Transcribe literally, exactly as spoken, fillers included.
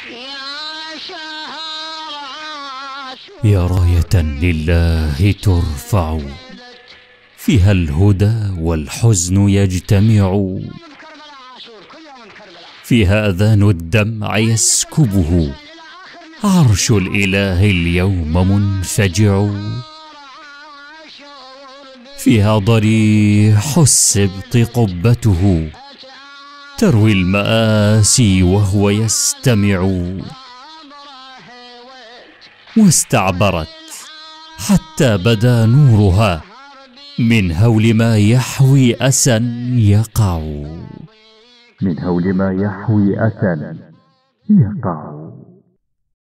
يا راية لله ترفع، فيها الهدى والحزن يجتمع، فيها أذان الدمع يسكبه، عرش الإله اليوم منفجع، فيها ضريح السبط قبته، تروي المآسي وهو يستمع، واستعبرت حتى بدا نورها من هول ما يحوي أسى يقع، من هول ما يحوي أسى يقع.